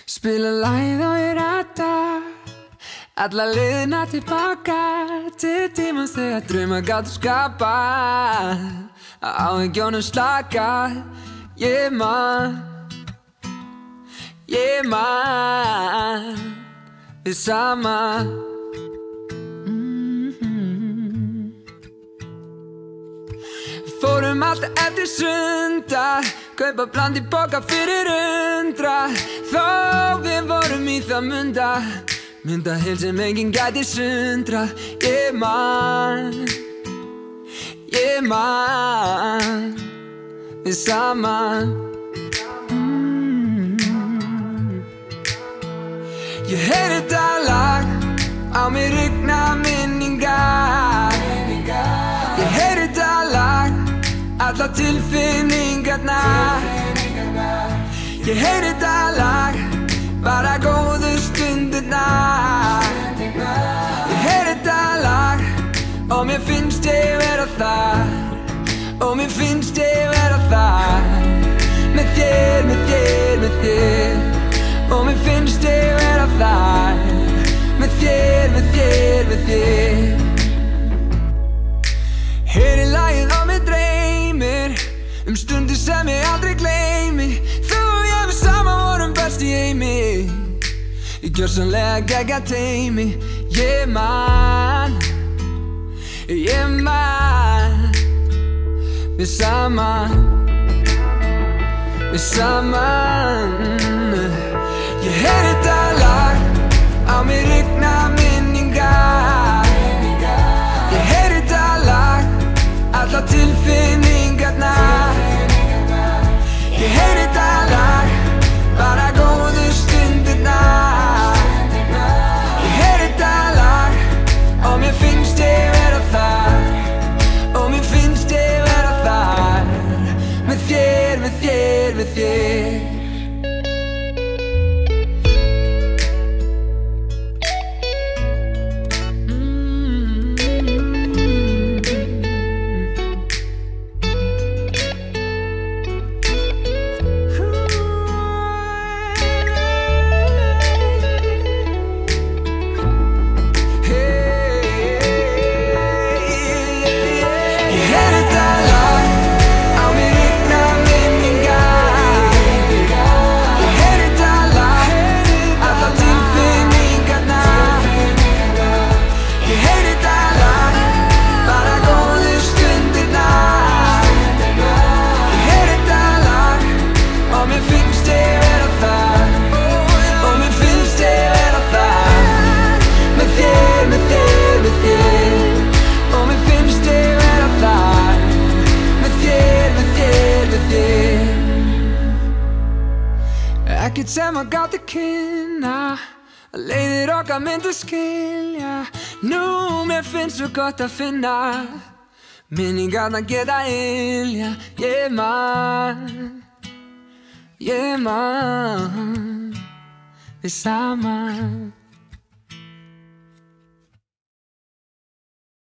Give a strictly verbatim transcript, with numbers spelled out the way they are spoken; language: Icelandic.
Spila lagið og ég rata alla leiðina tilbaka til tímans þegar draumar gátu skapað áhyggjunum slakað. Ég man, ég man við saman. Fórum alltaf eftir sundar, kaupa bland í boka fyrir undra. Þó við vorum í það munda, mynda heil sem enginn gæti sundra. Ég man, ég man við saman. mm. Ég heyri þetta lag, á mér rigna minningar. Ég heyri þetta lag, alla tilfinningarnar. Ég heyri þetta lag, bara góðu stundirnar. Ég heyri þetta lag, og mér finnst ég vera þar. Og mér finnst ég vera þar með þér, með þér, með þér. Og mér finnst ég vera þar með þér, með þér, með þér. Heyri lagið og mig dreymir um stundir sem ég aldrei gleymi. Þú og ég við saman vorum best í heimi, í gjörsamlega geggjað teymi. Ég man, ég man við saman, við saman. Ég heyri þetta lag, á mér rigna minningar. Ég heyri þetta lag, alla tilfinningarnar. Ég heyri þetta lag, bara góðu stundirnar. Ég heyri þetta lag, og mér finnst ég vera þar. Og mér finnst ég vera þar með þér, með þér, með þér. Ekkert sem að gátt að kynna, að leiðir okkar myndu skilja. Nú mér finnst svo gott að finna minningarnar geta ylja. Ég man, ég man við saman.